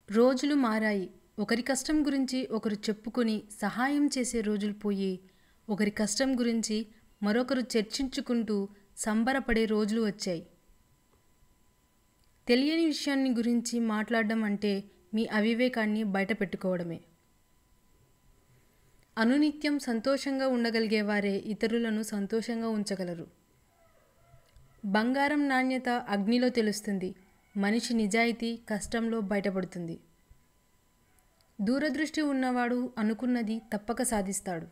రోజులు మారాయి. ఒకరి కష్టం గురించి ఒకరు చెప్పుకొని సహాయం చేసే రోజులు పోయి, ఒకరి కష్టం గురించి మరొకరు చర్చించుకుంటూ సంబరపడే రోజులు వచ్చాయి. తెలియని విషయాన్ని గురించి మాట్లాడడం అంటే మీ అవివేకాన్ని బయటపెట్టుకోవడమే. అనునిత్యం సంతోషంగా ఉండగలిగేవారే ఇతరులను సంతోషంగా ఉంచగలరు. బంగారం నాణ్యత అగ్నిలో తెలుస్తుంది. మనిషి నిజాయితీ కష్టంలో బయటపడుతుంది. దూరదృష్టి ఉన్నవాడు అనుకున్నది తప్పక సాధిస్తాడు.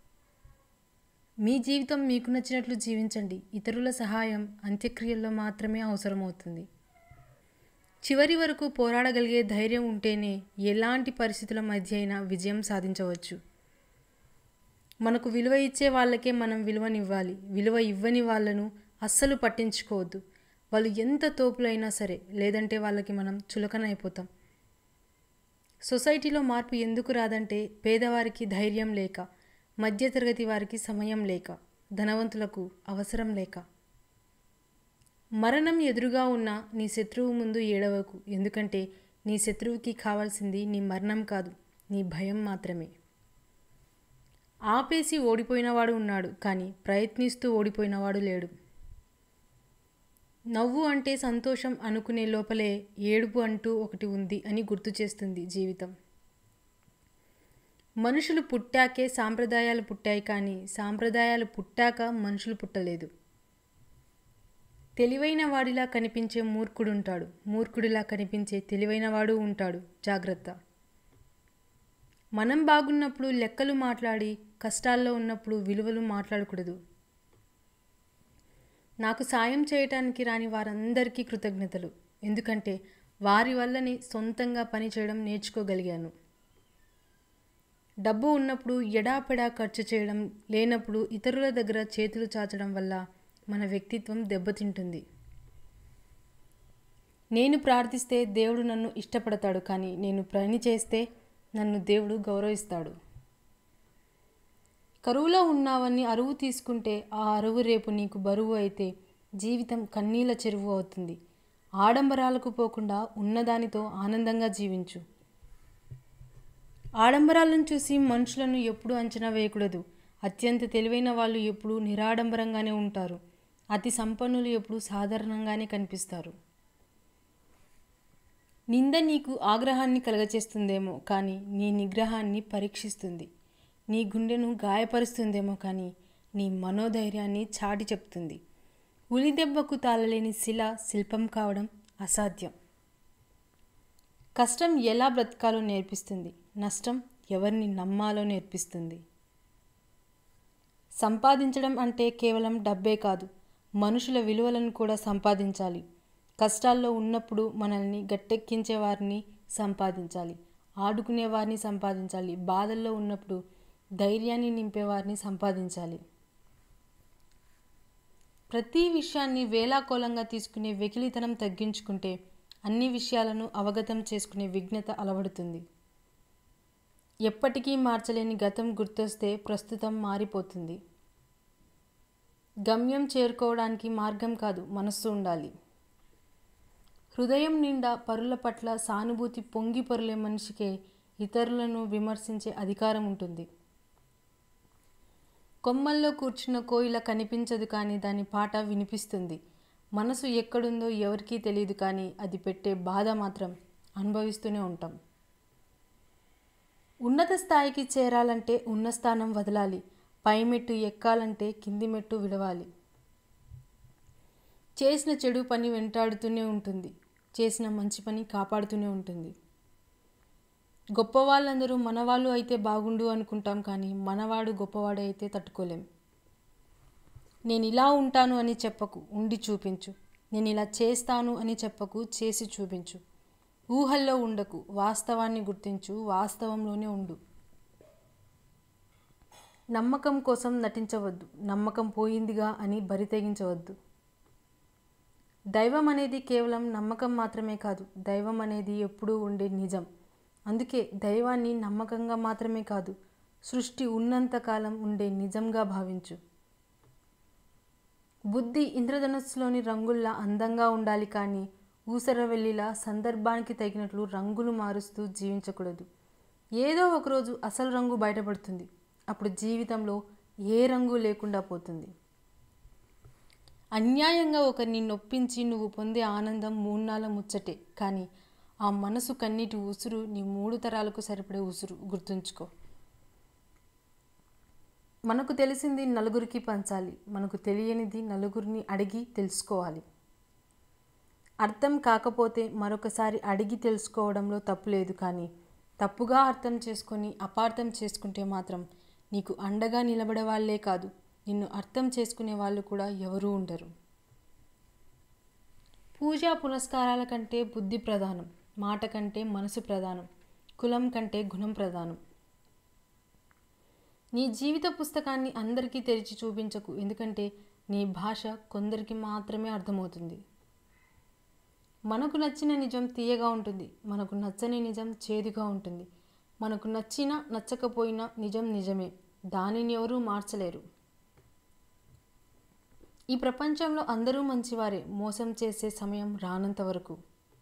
మీ జీవితం మీకు నచ్చినట్లు జీవించండి. ఇతరుల సహాయం అంత్యక్రియల్లో మాత్రమే అవసరమవుతుంది. చివరి వరకు పోరాడగలిగే ధైర్యం ఉంటేనే ఎలాంటి పరిస్థితుల మధ్య అయినా విజయం సాధించవచ్చు. మనకు విలువ ఇచ్చే వాళ్ళకే మనం విలువనివ్వాలి. విలువ ఇవ్వని వాళ్ళను అస్సలు పట్టించుకోవద్దు. వాళ్ళు ఎంత తోపులైనా సరే, లేదంటే వాళ్ళకి మనం చులకన అయిపోతాం. సొసైటీలో మార్పు ఎందుకు రాదంటే పేదవారికి ధైర్యం లేక, మధ్యతరగతి వారికి సమయం లేక, ధనవంతులకు అవసరం లేక. మరణం ఎదురుగా ఉన్న నీ శత్రువు ముందు ఏడవకు. ఎందుకంటే నీ శత్రువుకి కావాల్సింది నీ మరణం కాదు, నీ భయం మాత్రమే. ఆపేసి ఓడిపోయినవాడు ఉన్నాడు, కానీ ప్రయత్నిస్తూ ఓడిపోయినవాడు లేడు. నవ్వు అంటే సంతోషం అనుకునే లోపలే ఏడుపు అంటూ ఒకటి ఉంది అని గుర్తు చేస్తుంది జీవితం. మనుషులు పుట్టాకే సాంప్రదాయాలు పుట్టాయి, కానీ సాంప్రదాయాలు పుట్టాక మనుషులు పుట్టలేదు. తెలివైన వాడిలా కనిపించే మూర్ఖుడుంటాడు, మూర్ఖుడిలా కనిపించే తెలివైనవాడు ఉంటాడు. జాగ్రత్త. మనం బాగున్నప్పుడు లెక్కలు మాట్లాడి, కష్టాల్లో ఉన్నప్పుడు విలువలు మాట్లాడకూడదు. నాకు సాయం చేయటానికి రాని వారందరికీ కృతజ్ఞతలు. ఎందుకంటే వారి వల్లనే సొంతంగా పని చేయడం నేర్చుకోగలిగాను. డబ్బు ఉన్నప్పుడు ఎడాపెడా ఖర్చు చేయడం, లేనప్పుడు ఇతరుల దగ్గర చేతులు చాచడం వల్ల మన వ్యక్తిత్వం దెబ్బతింటుంది. నేను ప్రార్థిస్తే దేవుడు నన్ను ఇష్టపడతాడు, కానీ నేను పని చేస్తే నన్ను దేవుడు గౌరవిస్తాడు. కరువులో ఉన్నావని అరువు తీసుకుంటే ఆ అరువు రేపు నీకు బరువు అయితే జీవితం కన్నీళ్ళ చెరువు అవుతుంది. ఆడంబరాలకు పోకుండా ఉన్నదానితో ఆనందంగా జీవించు. ఆడంబరాలను చూసి మనుషులను ఎప్పుడూ అంచనా వేయకూడదు. అత్యంత తెలివైన వాళ్ళు ఎప్పుడూ నిరాడంబరంగానే ఉంటారు. అతి సంపన్నులు ఎప్పుడూ సాధారణంగానే కనిపిస్తారు. నింద నీకు ఆగ్రహాన్ని కలగచేస్తుందేమో, కానీ నీ నిగ్రహాన్ని పరీక్షిస్తుంది. నీ గుండెను గాయపరుస్తుందేమో, కానీ నీ మనోధైర్యాన్ని చాటి చెప్తుంది. ఉలిదెబ్బకు తాళలేని శిల శిల్పం కావడం అసాధ్యం. కష్టం ఎలా బ్రతకాలో నేర్పిస్తుంది. నష్టం ఎవరిని నమ్మాలో నేర్పిస్తుంది. సంపాదించడం అంటే కేవలం డబ్బే కాదు, మనుషుల విలువలను కూడా సంపాదించాలి. కష్టాల్లో ఉన్నప్పుడు మనల్ని గట్టెక్కించే వారిని సంపాదించాలి, ఆడుకునే వారిని సంపాదించాలి. బాధల్లో ఉన్నప్పుడు ధైర్యాన్ని నింపేవారిని సంపాదించాలి. ప్రతి విషయాన్ని వేలాకోలంగా తీసుకునే వెకిలితనం తగ్గించుకుంటే అన్ని విషయాలను అవగతం చేసుకునే విజ్ఞత అలవడుతుంది. ఎప్పటికీ మార్చలేని గతం గుర్తొస్తే ప్రస్తుతం మారిపోతుంది. గమ్యం చేరుకోవడానికి మార్గం కాదు, మనస్సు ఉండాలి. హృదయం నిండా పరుల పట్ల సానుభూతి పొంగి పొరలే మనిషికే ఇతరులను విమర్శించే అధికారం ఉంటుంది. కొమ్మల్లో కూర్చున్న కోయిల కనిపించదు, కానీ దాని పాట వినిపిస్తుంది. మనసు ఎక్కడుందో ఎవరికీ తెలియదు, కానీ అది పెట్టే బాధ మాత్రం అనుభవిస్తూనే ఉంటాం. ఉన్నత స్థాయికి చేరాలంటే ఉన్న స్థానం వదలాలి. పై మెట్టు ఎక్కాలంటే కింది మెట్టు విడవాలి. చేసిన చెడు పని వెంటాడుతూనే ఉంటుంది, చేసిన మంచి పని కాపాడుతూనే ఉంటుంది. గొప్పవాళ్ళందరూ మనవాళ్ళు అయితే బాగుండు అనుకుంటాం, కానీ మనవాడు గొప్పవాడు అయితే తట్టుకోలేం. నేను ఇలా ఉంటాను అని చెప్పకు, ఉండి చూపించు. నేను ఇలా చేస్తాను అని చెప్పకు, చేసి చూపించు. ఊహల్లో ఉండకు, వాస్తవాన్ని గుర్తించు, వాస్తవంలోనే ఉండు. నమ్మకం కోసం నటించవద్దు, నమ్మకం పోయిందిగా అని బరి తెగించవద్దు. దైవం అనేది కేవలం నమ్మకం మాత్రమే కాదు, దైవం అనేది ఎప్పుడూ ఉండే నిజం. అందుకే దైవాన్ని నమ్మకంగా మాత్రమే కాదు, సృష్టి ఉన్నంతకాలం ఉండే నిజంగా భావించు. బుద్ధి ఇంద్రధనుస్సులోని రంగుల్లా అందంగా ఉండాలి, కానీ ఊసరవెల్లిలా సందర్భానికి తగినట్లు రంగులు మారుస్తూ జీవించకూడదు. ఏదో ఒకరోజు అసలు రంగు బయటపడుతుంది. అప్పుడు జీవితంలో ఏ రంగు లేకుండా పోతుంది. అన్యాయంగా ఒకరిని నొప్పించి నువ్వు పొందే ఆనందం 3 నాళ్ళ ముచ్చటే, కానీ ఆ మనసు కన్నీటి ఉసురు నీ 3 తరాలకు సరిపడే ఉసురు. గుర్తుంచుకో. మనకు తెలిసింది నలుగురికి పంచాలి, మనకు తెలియనిది నలుగురిని అడిగి తెలుసుకోవాలి. అర్థం కాకపోతే మరొకసారి అడిగి తెలుసుకోవడంలో తప్పు లేదు, కానీ తప్పుగా అర్థం చేసుకొని అపార్థం చేసుకుంటే మాత్రం నీకు అండగా నిలబడే వాళ్ళే కాదు, నిన్ను అర్థం చేసుకునే వాళ్ళు కూడా ఎవరూ ఉండరు. పూజా పునస్కారాల కంటే బుద్ధి ప్రధానం, మాట కంటే మనసు ప్రధానం, కులం కంటే గుణం ప్రధానం. నీ జీవిత పుస్తకాన్ని అందరికీ తెరిచి చూపించకు, ఎందుకంటే నీ భాష కొందరికి మాత్రమే అర్థమవుతుంది. మనకు నచ్చిన నిజం తీయగా ఉంటుంది, మనకు నచ్చని నిజం చేదుగా ఉంటుంది. మనకు నచ్చినా నచ్చకపోయినా నిజం నిజమే, దానిని ఎవరూ మార్చలేరు. ఈ ప్రపంచంలో అందరూ మంచివారే, మోసం చేసే సమయం రానంత వరకు.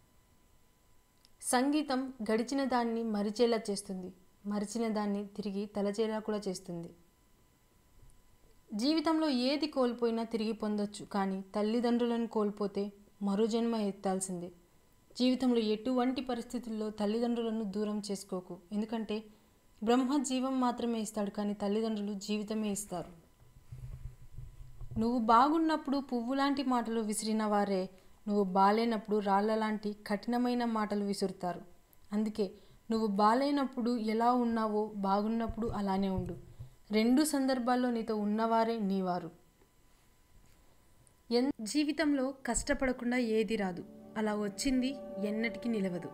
సంగీతం గడిచిన దాన్ని మరిచేలా చేస్తుంది, మరిచిన దాన్ని తిరిగి తలచేలా కూడా చేస్తుంది. జీవితంలో ఏది కోల్పోయినా తిరిగి పొందొచ్చు, కానీ తల్లిదండ్రులను కోల్పోతే మరో జన్మ ఎత్తాల్సిందే. జీవితంలో ఎటువంటి పరిస్థితుల్లో తల్లిదండ్రులను దూరం చేసుకోకు, ఎందుకంటే బ్రహ్మ జీవం మాత్రమే ఇస్తాడు, కానీ తల్లిదండ్రులు జీవితమే ఇస్తారు. నువ్వు బాగున్నప్పుడు పువ్వు లాంటి మాటలు విసిరిన వారే నువ్వు బాలేనప్పుడు రాళ్ల లాంటి కఠినమైన మాటలు విసురుతారు. అందుకే నువ్వు బాలేనప్పుడు ఎలా ఉన్నావో బాగున్నప్పుడు అలానే ఉండు. 2 సందర్భాల్లో నీతో ఉన్నవారే నీవారు. జీవితంలో కష్టపడకుండా ఏది రాదు, అలా వచ్చింది ఎన్నటికీ నిలవదు.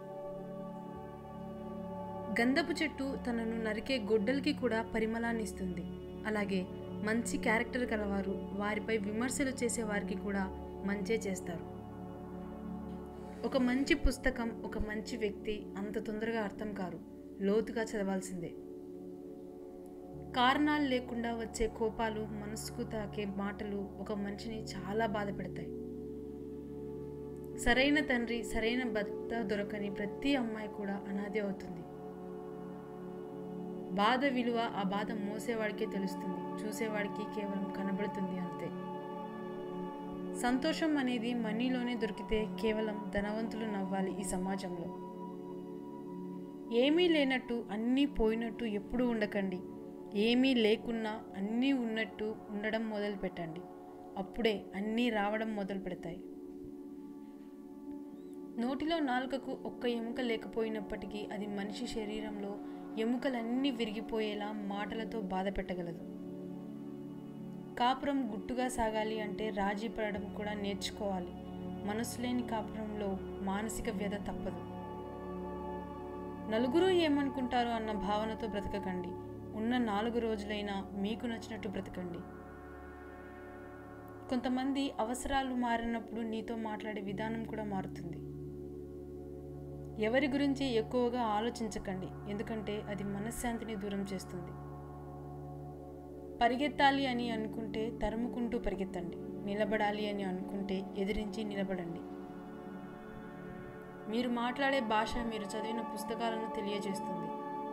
గంధపు చెట్టు తనను నరికే గొడ్డలికి కూడా పరిమళాన్ని ఇస్తుంది. అలాగే మంచి క్యారెక్టర్ కలవారు వారిపై విమర్శలు చేసే వారికి కూడా మంచే చేస్తారు. ఒక మంచి పుస్తకం, ఒక మంచి వ్యక్తి అంత తొందరగా అర్థం కారు, లోతుగా చదవాల్సిందే. కారణాలు లేకుండా వచ్చే కోపాలు, మనసుకు తాకే మాటలు ఒక మనిషిని చాలా బాధ పెడతాయి. సరైన తండ్రి, సరైన భర్త దొరకని ప్రతి అమ్మాయి కూడా అనాథే అవుతుంది. బాధ విలువ ఆ బాధ మోసేవాడికే తెలుస్తుంది, చూసేవాడికి కేవలం కనబడుతుంది అంతే. సంతోషం అనేది మనీలోనే దొరికితే కేవలం ధనవంతులు నవ్వాలి ఈ సమాజంలో. ఏమీ లేనట్టు అన్నీ పోయినట్టు ఎప్పుడూ ఉండకండి. ఏమీ లేకున్నా అన్నీ ఉన్నట్టు ఉండడం మొదలు పెట్టండి, అప్పుడే అన్నీ రావడం మొదలు పెడతాయి. నోటిలో నాలుకకు ఒక్క ఎముక లేకపోయినప్పటికీ అది మనిషి శరీరంలో ఎముకలన్నీ విరిగిపోయేలా మాటలతో బాధ పెట్టగలదు. కాపురం గుట్టుగా సాగాలి అంటే రాజీ పడడం కూడా నేర్చుకోవాలి. మనసు లేని కాపురంలో మానసిక వ్యధ తప్పదు. నలుగురు ఏమనుకుంటారో అన్న భావనతో బ్రతకకండి. ఉన్న 4 రోజులైనా మీకు నచ్చినట్టు బ్రతకండి. కొంతమంది అవసరాలు మారినప్పుడు నీతో మాట్లాడే విధానం కూడా మారుతుంది. ఎవరి గురించి ఎక్కువగా ఆలోచించకండి, ఎందుకంటే అది మనశ్శాంతిని దూరం చేస్తుంది. పరిగెత్తాలి అని అనుకుంటే తరుముకుంటూ పరిగెత్తండి, నిలబడాలి అని అనుకుంటే ఎదిరించి నిలబడండి. మీరు మాట్లాడే భాష మీరు చదివిన పుస్తకాలను తెలియజేస్తుంది.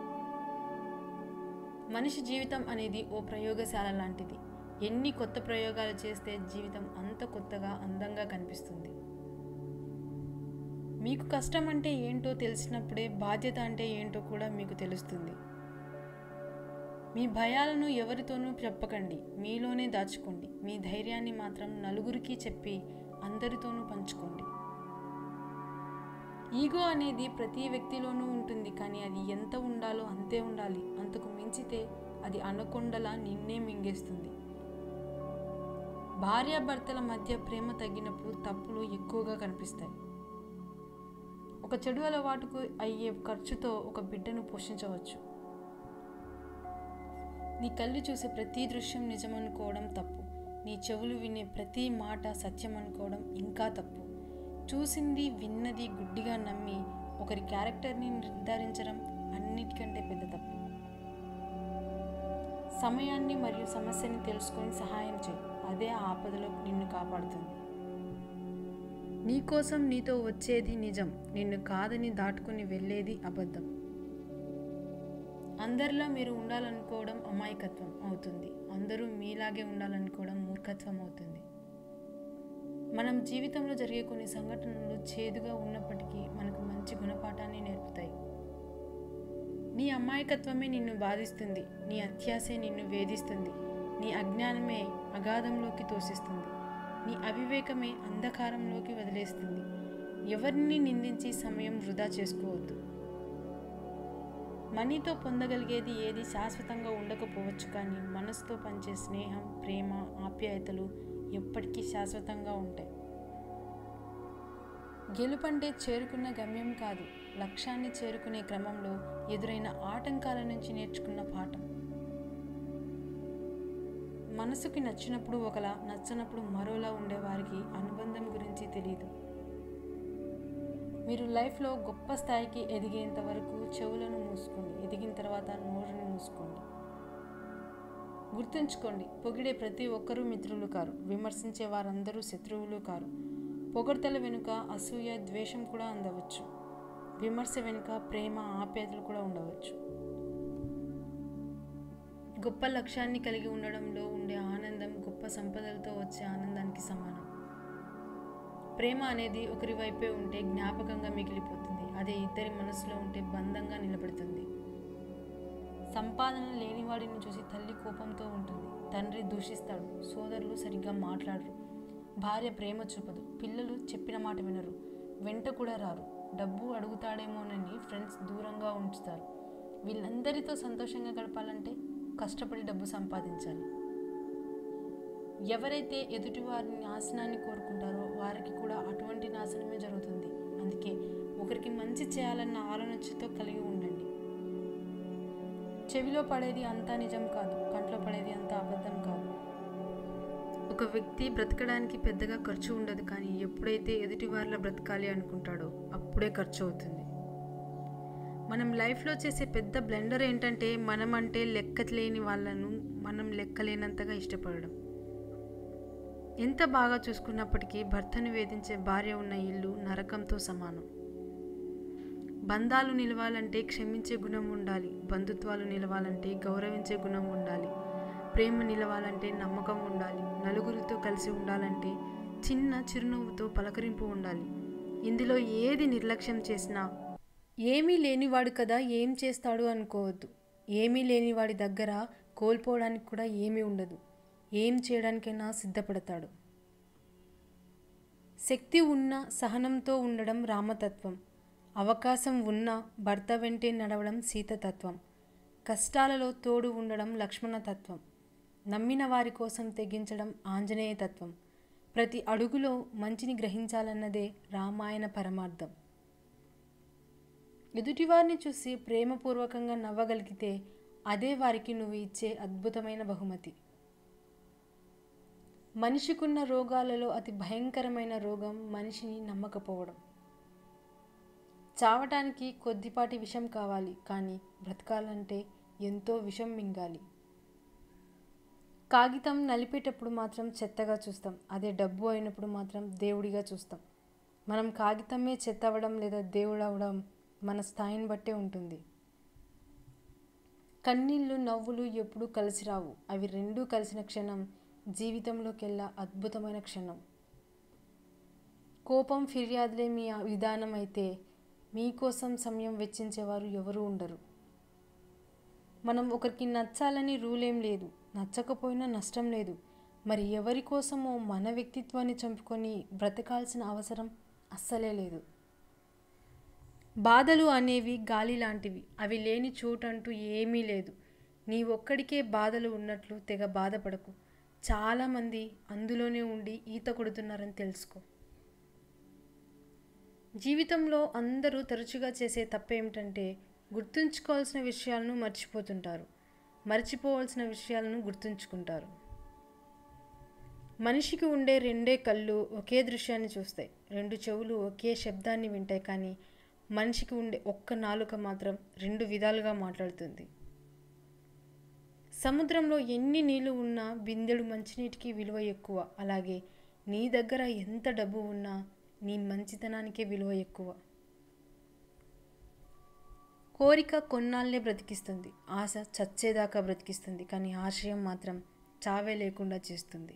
మనిషి జీవితం అనేది ఓ ప్రయోగశాల లాంటిది. ఎన్ని కొత్త ప్రయోగాలు చేస్తే జీవితం అంత కొత్తగా అందంగా కనిపిస్తుంది. మీకు కష్టం అంటే ఏంటో తెలిసినప్పుడే బాధ్యత అంటే ఏంటో కూడా మీకు తెలుస్తుంది. మీ భయాలను ఎవరితోనూ చెప్పకండి, మీలోనే దాచుకోండి. మీ ధైర్యాన్ని మాత్రం నలుగురికి చెప్పి అందరితోనూ పంచుకోండి. ఈగో అనేది ప్రతి వ్యక్తిలోనూ ఉంటుంది, కానీ అది ఎంత ఉండాలో అంతే ఉండాలి. అంతకు మించితే అది అనకొండలా నిన్నే మింగేస్తుంది. భార్యాభర్తల మధ్య ప్రేమ తగ్గినప్పుడు తప్పులు ఎక్కువగా కనిపిస్తాయి. ఒక చెడు అలవాటుకు అయ్యే ఖర్చుతో ఒక బిడ్డను పోషించవచ్చు. నీ కళ్ళు చూసే ప్రతి దృశ్యం నిజమనుకోవడం తప్పు. నీ చెవులు వినే ప్రతి మాట సత్యం అనుకోవడం ఇంకా తప్పు. చూసింది విన్నది గుడ్డిగా నమ్మి ఒకరి క్యారెక్టర్ని నిర్ధారించడం అన్నిటికంటే పెద్ద తప్పు. సమయాన్ని మరియు సమస్యని తెలుసుకొని సహాయం చేయి, అదే ఆపదలో నిన్ను కాపాడుతుంది. నీకోసం నీతో వచ్చేది నిజం, నిన్ను కాదని దాటుకుని వెళ్ళేది అబద్ధం. అందరిలా మీరు ఉండాలనుకోవడం అమాయకత్వం అవుతుంది. అందరూ మీలాగే ఉండాలనుకోవడం మూర్ఖత్వం అవుతుంది. మనం జీవితంలో జరిగే కొన్ని సంఘటనలు చేదుగా ఉన్నప్పటికీ మనకు మంచి గుణపాఠాన్ని నేర్పుతాయి. నీ అమాయకత్వమే నిన్ను బాధిస్తుంది, నీ అత్యాశే నిన్ను వేధిస్తుంది, నీ అజ్ఞానమే అగాధంలోకి తోసిస్తుంది, నీ అవివేకమే అంధకారంలోకి వదిలేస్తుంది. ఎవరిని నిందించి సమయం వృధా చేసుకోవద్దు. మనీతో పొందగలిగేది ఏది శాశ్వతంగా ఉండకపోవచ్చు, కానీ మనసుతో పంచే స్నేహం, ప్రేమ, ఆప్యాయతలు ఎప్పటికీ శాశ్వతంగా ఉంటాయి. గెలుపంటే చేరుకున్న గమ్యం కాదు, లక్ష్యాన్ని చేరుకునే క్రమంలో ఎదురైన ఆటంకాల నుంచి నేర్చుకున్న పాఠం. మనసుకి నచ్చినప్పుడు ఒకలా, నచ్చనప్పుడు మరోలా ఉండేవారికి అనుబంధం గురించి తెలియదు. మీరు లైఫ్లో గొప్ప స్థాయికి ఎదిగేంత వరకు చెవులను మూసుకోండి, ఎదిగిన తర్వాత నోరుని మూసుకోండి. గుర్తుంచుకోండి, పొగిడే ప్రతి ఒక్కరూ మిత్రులు కారు, విమర్శించే వారందరూ శత్రువులు కారు. పొగడ్తల వెనుక అసూయ, ద్వేషం కూడా ఉండవచ్చు. విమర్శ వెనుక ప్రేమ, ఆప్యాయతలు కూడా ఉండవచ్చు. గొప్ప లక్ష్యాన్ని కలిగి ఉండడంలో ఉండే ఆనందం గొప్ప సంపదలతో వచ్చే ఆనందానికి సమానం. ప్రేమ అనేది ఒకరి వైపే ఉంటే జ్ఞాపకంగా మిగిలిపోతుంది, అదే ఇద్దరి మనసులో ఉంటే బంధంగా నిలబడుతుంది. సంపాదన లేనివాడిని చూసి తల్లి కోపంతో ఉంటుంది, తండ్రి దూషిస్తాడు, సోదరులు సరిగ్గా మాట్లాడరు, భార్య ప్రేమ చూపదు, పిల్లలు చెప్పిన మాట వినరు, వెంట కూడా రారు, డబ్బు అడుగుతాడేమోనని ఫ్రెండ్స్ దూరంగా ఉంచుతారు. వీళ్ళందరితో సంతోషంగా గడపాలంటే కష్టపడి డబ్బు సంపాదించాలి. ఎవరైతే ఎదుటివారి నాశనాన్ని కోరుకుంటారో వారికి కూడా అటువంటి నాశనమే జరుగుతుంది. అందుకే ఒకరికి మంచి చేయాలన్న ఆలోచనతో కలిగి ఉండండి. చెవిలో పడేది అంతా నిజం కాదు, కంట్లో పడేది అంతా అబద్ధం కాదు. ఒక వ్యక్తి బ్రతకడానికి పెద్దగా ఖర్చు ఉండదు, కానీ ఎప్పుడైతే ఎదుటివారిలా బ్రతకాలి అనుకుంటాడో అప్పుడే ఖర్చు అవుతుంది. మనం లైఫ్లో చేసే పెద్ద బ్లెండర్ ఏంటంటే మనం అంటే లెక్కలేని వాళ్ళను మనం లెక్కలేనంతగా ఇష్టపడడం. ఎంత బాగా చూసుకున్నప్పటికీ భర్తను వేధించే భార్య ఉన్న ఇల్లు నరకంతో సమానం. బంధాలు నిలవాలంటే క్షమించే గుణం ఉండాలి, బంధుత్వాలు నిలవాలంటే గౌరవించే గుణం ఉండాలి, ప్రేమ నిలవాలంటే నమ్మకం ఉండాలి, నలుగురితో కలిసి ఉండాలంటే చిన్న చిరునవ్వుతో పలకరింపు ఉండాలి. ఇందులో ఏది నిర్లక్ష్యం చేసినా ఏమీ లేనివాడు కదా ఏం చేస్తాడు అనుకోవద్దు. ఏమీ లేనివాడి దగ్గర కోల్పోవడానికి కూడా ఏమీ ఉండదు, ఏం చేయడానికైనా సిద్ధపడతాడు. శక్తి ఉన్న సహనంతో ఉండడం రామతత్వం, అవకాశం ఉన్న భర్త వెంటే నడవడం సీతతత్వం, కష్టాలలో తోడు ఉండడం లక్ష్మణతత్వం, నమ్మిన వారి కోసం తెగించడం ఆంజనేయ తత్వం, ప్రతి అడుగులో మంచిని గ్రహించాలన్నదే రామాయణ పరమార్థం. ఎదుటివారిని చూసి ప్రేమపూర్వకంగా నవ్వగలిగితే అదే వారికి నువ్వు ఇచ్చే అద్భుతమైన బహుమతి. మనిషికున్న రోగాలలో అతి భయంకరమైన రోగం మనిషిని నమ్మకపోవడం. చావటానికి కొద్దిపాటి విషం కావాలి, కానీ బ్రతకాలంటే ఎంతో విషం మింగాలి. కాగితం నలిపేటప్పుడు మాత్రం చెత్తగా చూస్తాం, అదే డబ్బు అయినప్పుడు మాత్రం దేవుడిగా చూస్తాం. మనం కాగితమే చెత్త అవ్వడం లేదా దేవుడు అవ్వడం మన స్థాయిని బట్టే ఉంటుంది. కన్నీళ్ళు, నవ్వులు ఎప్పుడూ కలిసి రావు, అవి రెండూ కలిసిన క్షణం జీవితంలోకెల్లా అద్భుతమైన క్షణం. కోపం, ఫిర్యాదులే మీ విధానం అయితే మీకోసం సమయం వెచ్చించేవారు ఎవరూ ఉండరు. మనం ఒకరికి నచ్చాలని రూలేం లేదు, నచ్చకపోయినా నష్టం లేదు. మరి ఎవరి కోసమో మన వ్యక్తిత్వాన్ని చంపుకొని బ్రతకాల్సిన అవసరం అస్సలే లేదు. బాధలు అనేవి గాలి లాంటివి, అవి లేని చోటంటూ ఏమీ లేదు. నీ ఒక్కడికే బాధలు ఉన్నట్లు తెగ బాధపడకు, చాలామంది అందులోనే ఉండి ఈత కొడుతున్నారని తెలుసుకో. జీవితంలో అందరూ తరచుగా చేసే తప్పేమిటంటే గుర్తుంచుకోవాల్సిన విషయాలను మర్చిపోతుంటారు, మర్చిపోవాల్సిన విషయాలను గుర్తుంచుకుంటారు. మనిషికి ఉండే రెండే కళ్ళు ఒకే దృశ్యాన్ని చూస్తాయి, రెండు చెవులు ఒకే శబ్దాన్ని వింటాయి, కానీ మనిషికి ఉండే ఒక్క నాలుక మాత్రం రెండు విధాలుగా మాట్లాడుతుంది. సముద్రంలో ఎన్ని నీళ్లు ఉన్నా బిందెడు మంచినీటికి విలువ ఎక్కువ. అలాగే నీ దగ్గర ఎంత డబ్బు ఉన్నా నీ మంచితనానికే విలువ ఎక్కువ. కోరిక కొన్నాళ్ళే బ్రతికిస్తుంది, ఆశ చచ్చేదాకా బ్రతికిస్తుంది, కానీ ఆశయం మాత్రం చావే లేకుండా చేస్తుంది.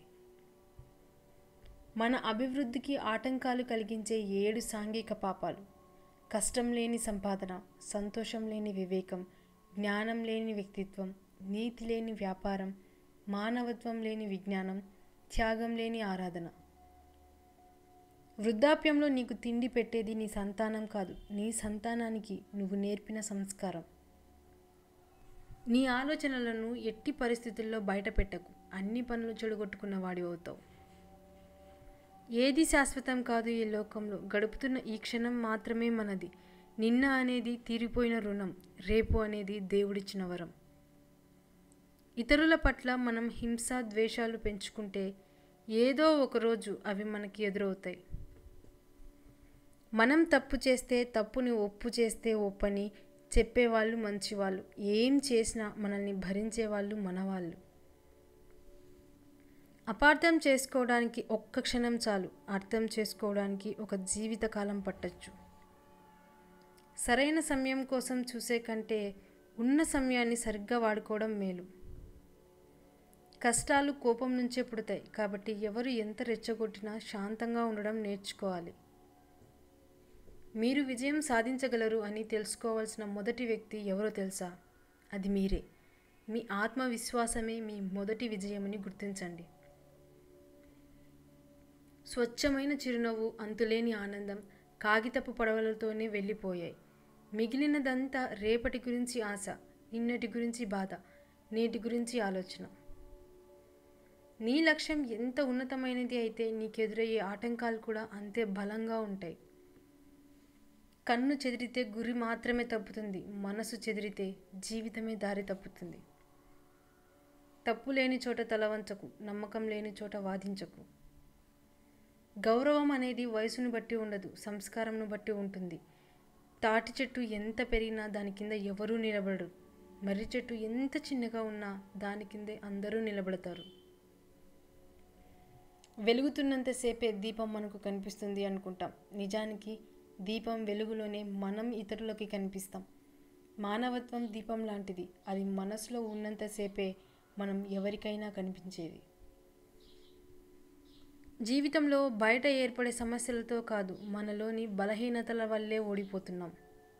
మన అభివృద్ధికి ఆటంకాలు కలిగించే 7 సాంఘిక పాపాలు: కష్టం లేని సంపాదన, సంతోషం లేని వివేకం, జ్ఞానం లేని వ్యక్తిత్వం, నీతి లేని వ్యాపారం, మానవత్వం లేని విజ్ఞానం, త్యాగం లేని ఆరాధన. వృద్ధాప్యంలో నీకు తిండి పెట్టేది నీ సంతానం కాదు, నీ సంతానానికి నువ్వు నేర్పిన సంస్కారం. నీ ఆలోచనలను ఎట్టి పరిస్థితుల్లో బయట పెట్టకు, అన్ని పనులు చెడగొట్టుకున్న వాడివి అవుతావు. ఏది శాశ్వతం కాదు ఈ లోకంలో, గడుపుతున్న ఈ క్షణం మాత్రమే మనది. నిన్న అనేది తీరిపోయిన రుణం, రేపు అనేది దేవుడిచ్చిన వరం. ఇతరుల పట్ల మనం హింస ద్వేషాలు పెంచుకుంటే ఏదో ఒకరోజు అవి మనకి ఎదురవుతాయి. మనం తప్పు చేస్తే తప్పుని ఒప్పు చేస్తే ఒప్పని చెప్పేవాళ్ళు మంచివాళ్ళు, ఏం చేసినా మనల్ని భరించేవాళ్ళు మనవాళ్ళు. అపార్థం చేసుకోవడానికి ఒక్క క్షణం చాలు, అర్థం చేసుకోవడానికి ఒక జీవితకాలం పట్టచ్చు. సరైన సమయం కోసం చూసే కంటే ఉన్న సమయాన్ని సరిగ్గా వాడుకోవడం మేలు. కష్టాలు కోపం నుంచే పుడతాయి, కాబట్టి ఎవరు ఎంత రెచ్చగొట్టినా శాంతంగా ఉండడం నేర్చుకోవాలి. మీరు విజయం సాధించగలరు అని తెలుసుకోవాల్సిన మొదటి వ్యక్తి ఎవరో తెలుసా? అది మీరే. మీ ఆత్మవిశ్వాసమే మీ మొదటి విజయమని గుర్తించండి. స్వచ్ఛమైన చిరునవ్వు, అంతులేని ఆనందం కాగితపు పడవలతోనే వెళ్ళిపోయాయి. మిగిలినదంతా రేపటి గురించి ఆశ, నిన్నటి గురించి బాధ, నేటి గురించి ఆలోచన. నీ లక్ష్యం ఎంత ఉన్నతమైనది అయితే నీకెదురయ్యే ఆటంకాలు కూడా అంతే బలంగా ఉంటాయి. కన్ను చెదిరితే గురి మాత్రమే తప్పుతుంది, మనసు చెదిరితే జీవితమే దారి తప్పుతుంది. తప్పు లేని చోట తలవంచకు, నమ్మకం లేని చోట వాదించకు. గౌరవం అనేది వయసును బట్టి ఉండదు, సంస్కారంను బట్టి ఉంటుంది. తాటి చెట్టు ఎంత పెరిగినా దాని కింద ఎవరూ నిలబడరు. మర్రి చెట్టు ఎంత చిన్నగా ఉన్నా దాని కిందే అందరూ నిలబడతారు. వెలుగుతున్నంతసేపే దీపం మనకు కనిపిస్తుంది అనుకుంటాం, నిజానికి దీపం వెలుగులోనే మనం ఇతరులకి కనిపిస్తాం. మానవత్వం దీపం లాంటిది, అది మనసులో ఉన్నంతసేపే మనం ఎవరికైనా కనిపించేది. జీవితంలో బయట ఏర్పడే సమస్యలతో కాదు, మనలోని బలహీనతల వల్లే ఓడిపోతున్నాం.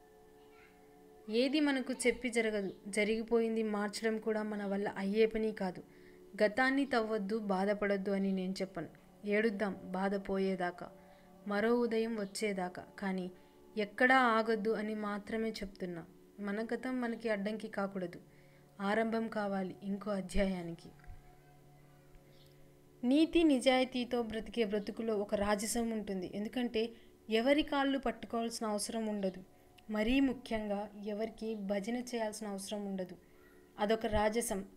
ఏది మనకు చెప్పి జరగదు, జరిగిపోయింది మార్చడం కూడా మన వల్ల అయ్యే పని కాదు. గతాన్ని తవ్వద్దు, బాధపడొద్దు అని నేను చెప్పను. ఏడుద్దాం బాధపోయేదాకా, మరో ఉదయం వచ్చేదాకా, కానీ ఎక్కడా ఆగొద్దు అని మాత్రమే చెప్తున్నా. మన గతం మనకి అడ్డంకి కాకూడదు, ఆరంభం కావాలి ఇంకో అధ్యాయానికి. నీతి నిజాయితీతో బ్రతికే బ్రతుకులో ఒక రాజసం ఉంటుంది. ఎందుకంటే ఎవరి కాళ్ళు పట్టుకోవాల్సిన అవసరం ఉండదు, మరీ ముఖ్యంగా ఎవరికి భజన చేయాల్సిన అవసరం ఉండదు. అదొక రాజసం.